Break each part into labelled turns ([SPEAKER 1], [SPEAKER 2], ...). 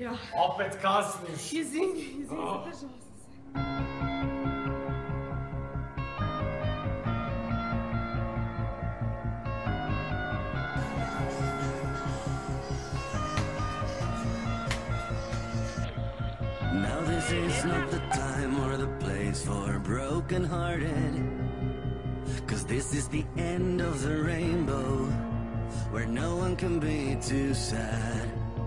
[SPEAKER 1] Opet kasniš.
[SPEAKER 2] Izvini, zadržala sam se.
[SPEAKER 3] Now this is not the time or the place for broken-hearted, 'cause this is the end of the rainbow, where no one can be too sad.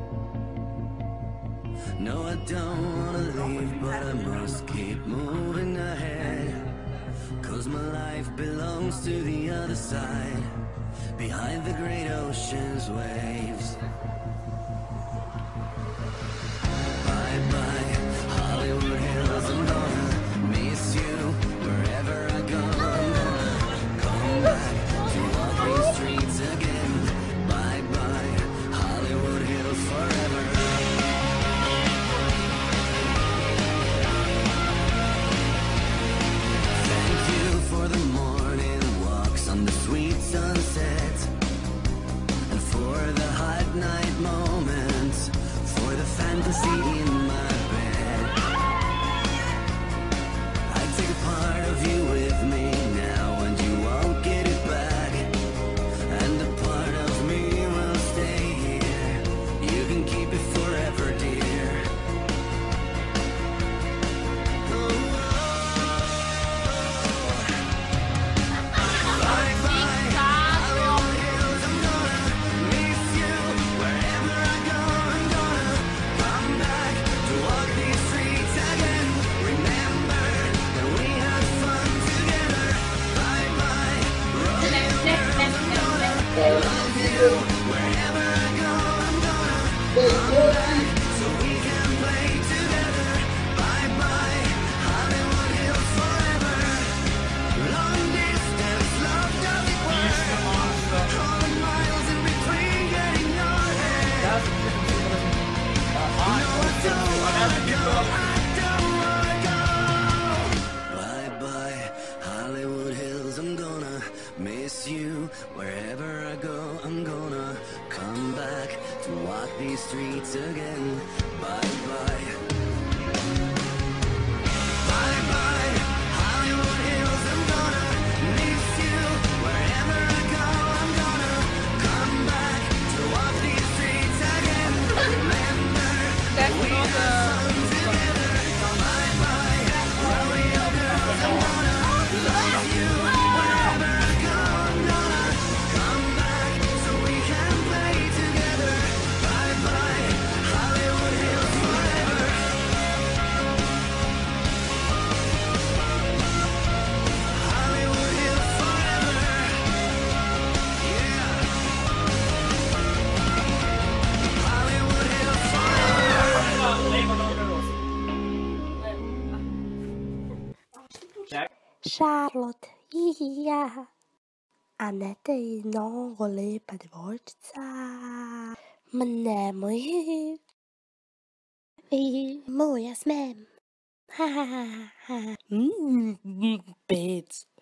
[SPEAKER 3] No, I don't wanna leave, but I must keep moving ahead, 'cause my life belongs to the other side, behind the great ocean's waves. Bye-bye, Hollywood Hills, I'm gonna miss you wherever I go. I'm gonna come back to walk these streets again. Bye-bye, Hollywood Hills forever. Thank you for the morning walks on the sweet sunset, and for the hot night moments, for the fantasy in my bed. I take a part of you with me now, and you won't get it back. And a part of me will stay here. You can keep it forever, dear. Bye-bye, Hollywood Hills, I'm gonna miss you wherever I go. I'm gonna come back to walk these streets again. Remember that we had fun together. Bye-bye, Rolling Hills, I'm gonna love you wherever I go. I'm gonna come back so we can play together. Bye-bye, Hollywood Hills forever. Long distance love doesn't work. All the miles in between getting nowhere. No, I don't wanna go. I don't wanna go. Bye-bye, Hollywood Hills. I'm gonna miss you wherever I go. I'm gonna come back to walk these streets again. Bye-bye. Bye-bye, Hollywood Hills. I'm gonna miss you wherever I go. I'm gonna come back to walk these streets again. Remember that we had fun together. Bye-bye, Rolling Hills. I'm gonna love you wherever I go. I'm gonna come back so we can play together. Bye-bye, Hollywood Hills forever. Hollywood Hills forever. Yeah. Hollywood Hills forever.
[SPEAKER 4] Charlotte, ja. Anette i mnogo lepa devojčica. Ma nemoj. Moja smem. Ha, ha, ha, ha. Pec.